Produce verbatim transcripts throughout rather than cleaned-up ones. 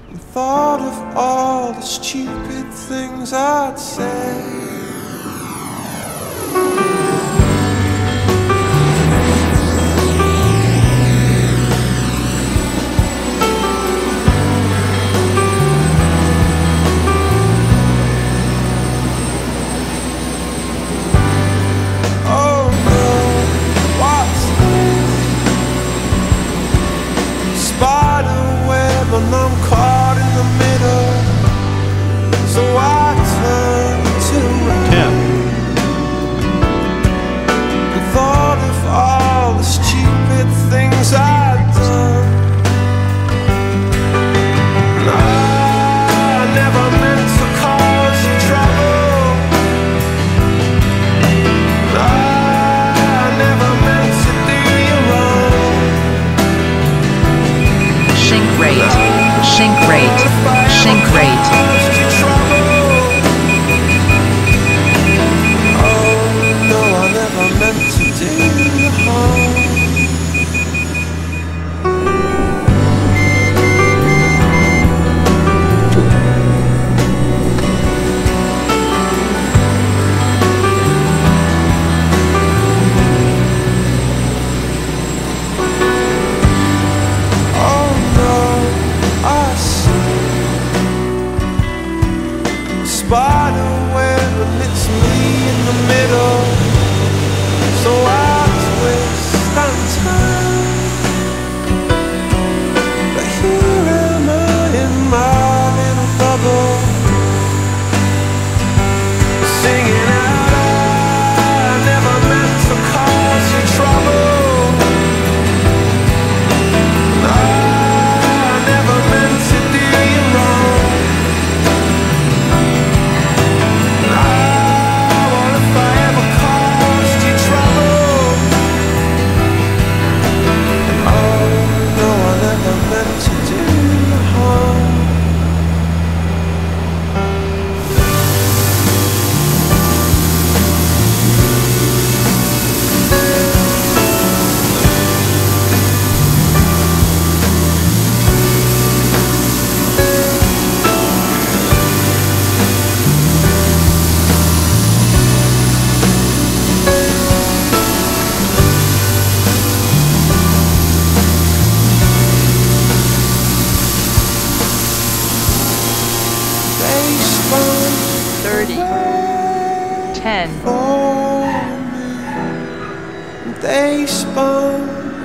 and thought of all the stupid things I'd say. And I'm caught in the middle, so I turn to ten. And thought of all the stupid things I'd done. And I never meant to cause you trouble. And I never meant to do you wrong. Shrink rate. Shrink rate, shrink rate. Oh, no, I never meant to do you harm. Spider web and it's me in the middle, so I twist and turn. But here am I in my little bubble, singing out, I never meant to cause you trouble. I never meant to do you wrong. thirty, ten. They spun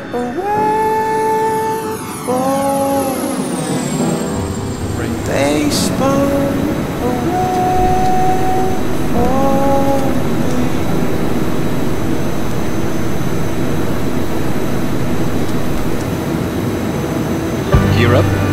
away for me. They spun away for me. Gear up.